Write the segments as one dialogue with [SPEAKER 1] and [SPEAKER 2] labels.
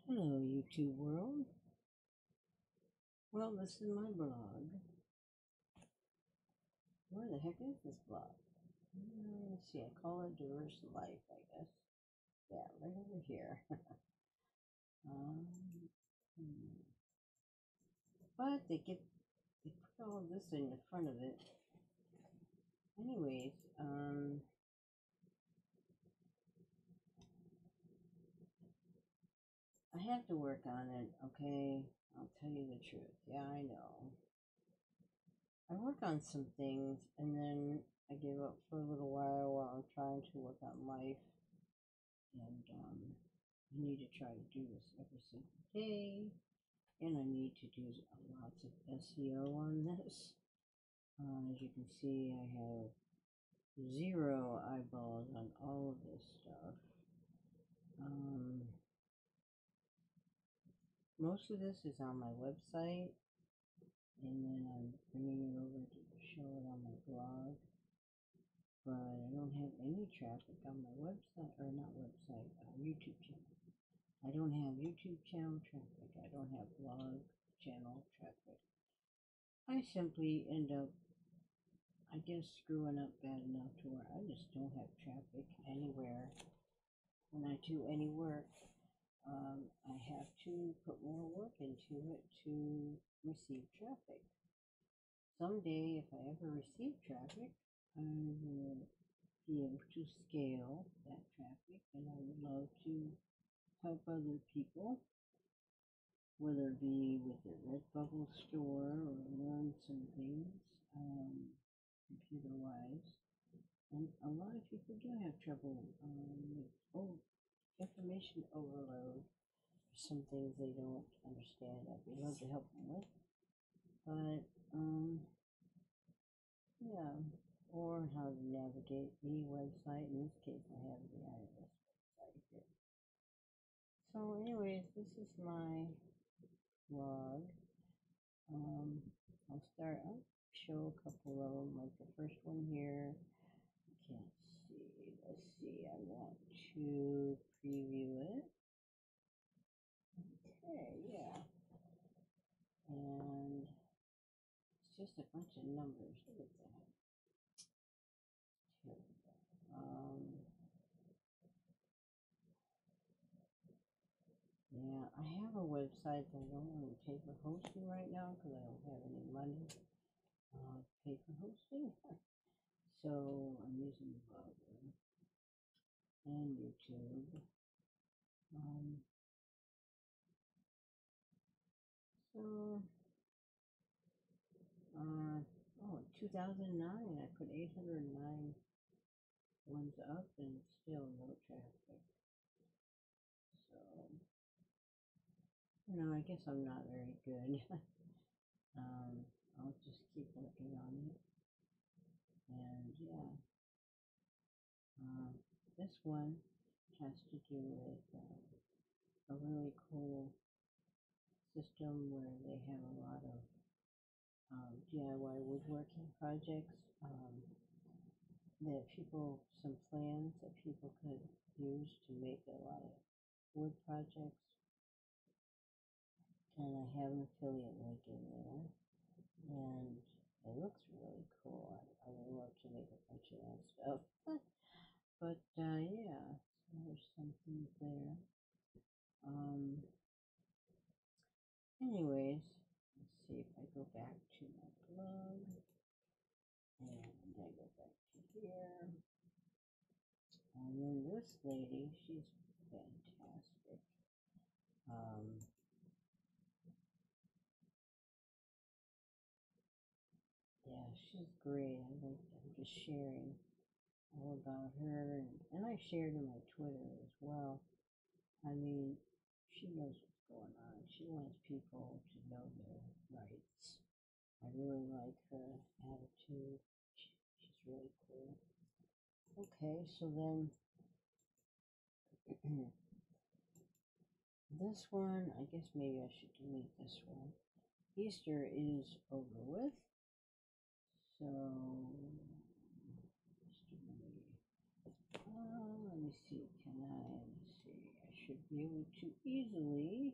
[SPEAKER 1] Hello, YouTube world. Well, this is my blog. Where the heck is this blog? Let's see, I call it Diverse Life, I guess. Yeah, right over here. um, hmm. But they put all this in the front of it. Anyways, I have to work on it, okay? I'll tell you the truth. Yeah, I know. I work on some things and then I give up for a little while I'm trying to work on life. And I need to try to do this every single day. And I need to do lots of SEO on this. As you can see, I have 0 eyeballs on all of this stuff. Most of this is on my website, and then I'm bringing it over to show it on my blog. But I don't have any traffic on my website, or not website, YouTube channel. I don't have YouTube channel traffic. I don't have blog channel traffic. I simply end up, I guess, screwing up bad enough to where I just don't have traffic anywhere. When I do any work, I have to put more work into it to receive traffic. Someday, if I ever receive traffic, I will be able to scale that traffic, and I would love to help other people, whether it be with their Redbubble store or learn some things computer-wise. And a lot of people do have trouble with information overload. Some things they don't understand. I'd be love to help them with. But, yeah, or how to navigate the website. In this case, I have the IRS website here. So, anyways, this is my blog. I'll show a couple of them, like the first one here. I can't see. Let's see. I want to preview it. Okay, yeah. And it's just a bunch of numbers. Look at that. Here we go. Yeah, I have a website that I don't want to pay for hosting right now because I don't have any money to pay for hosting. So I'm using the browser and YouTube. So, oh, 2009, I put 809 ones up and still no traffic. So, I guess I'm not very good. I'll just keep working on it. And yeah, this one has to do with a really cool system where they have a lot of DIY woodworking projects that some plans that people could use to make a lot of wood projects. And I have an affiliate link in there. And it looks really cool. I would love to make a bunch of that stuff. But yeah, so there's some things there. Anyways, let's see if I go back to my blog. And I go back to here. And then this lady, she's fantastic. Yeah, she's great. I'm just sharing all about her, and I shared in my Twitter as well. I mean, she knows what's going on. She wants people to know their rights. I really like her attitude. She's really cool. Okay, so then this one, I guess maybe I should delete this one. Easter is over with. So, let me see, let me see, I should be able to easily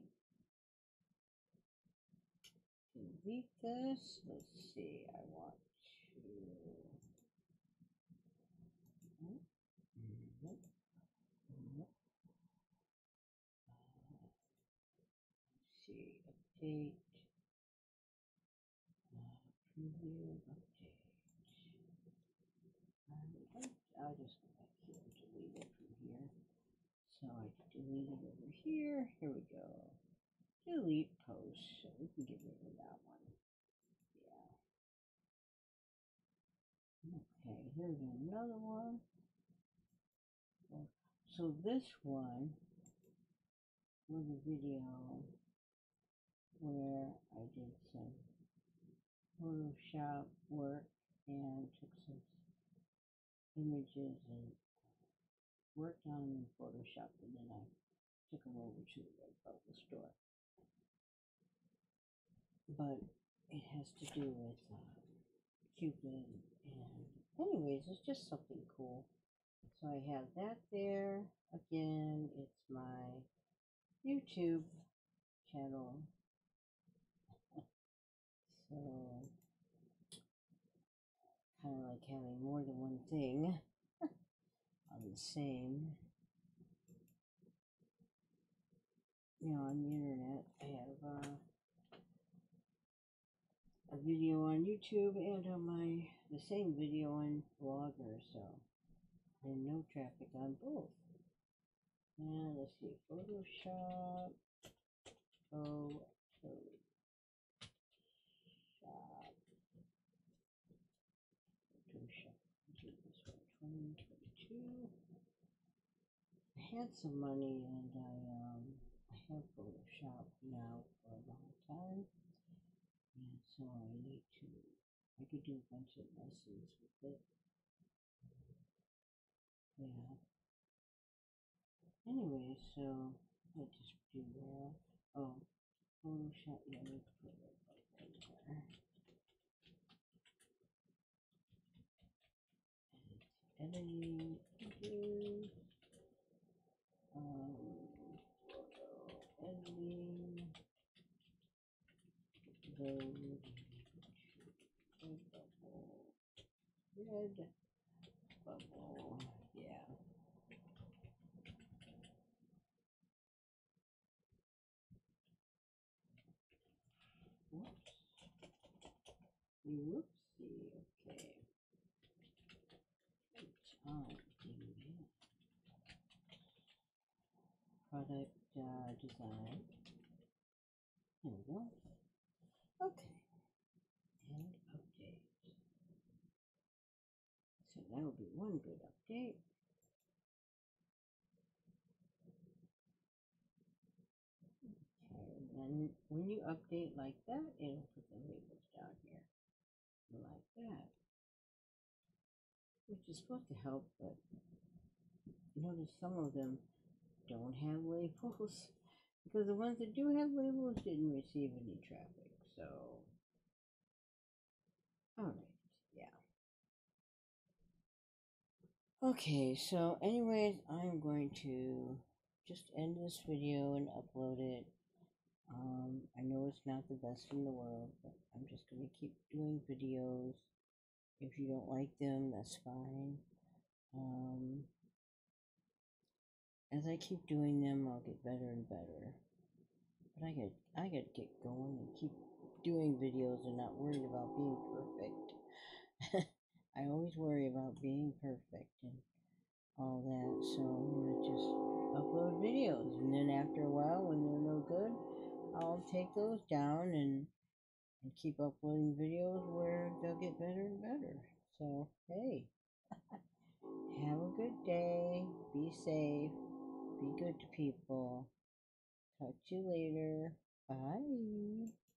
[SPEAKER 1] delete this. Let's see, I want to see, update, preview, update. I'll just go back here and delete it from here. So I delete it over here. Here we go. Delete post. So we can get rid of that one. Yeah. Okay, here's another one. So this one was a video where I did some Photoshop work and took some images and worked on them in Photoshop, and then I took them over to the Redbubble store. But it has to do with Cupid, and anyways, it's just something cool. So I have that there. Again, it's my YouTube channel. So kind of like having more than one thing on the same. On the internet, I have a video on YouTube and on the same video on Blogger, so and no traffic on both. And let's see, Photoshop, Photoshop, do this one, 2022. I had some money and I have Photoshop now for a long time, and so I could do a bunch of lessons with it. Yeah. Anyway, so I just do that. Oh, Photoshop, yeah, let's put it right there. Editing, images, photo editing, load, red bubble, yeah. Whoops. Whoopsie, okay. Product design. There we go. Okay. And update. So that will be one good update. Okay, and then when you update like that, it'll put the labels down here. Like that. Which is supposed to help, but notice some of them don't have labels. Because the ones that do have labels didn't receive any traffic. So, alright, yeah. Okay, so anyways, I'm going to just end this video and upload it. I know it's not the best in the world, but I'm just going to keep doing videos. If you don't like them, that's fine. As I keep doing them, I'll get better and better. But I gotta get going and keep doing videos and not worried about being perfect. I always worry about being perfect and all that, so I'm gonna just upload videos, and then after a while, when they're no good, I'll take those down and keep uploading videos where they'll get better and better. So hey, have a good day, be safe, be good to people. Talk to you later. Bye.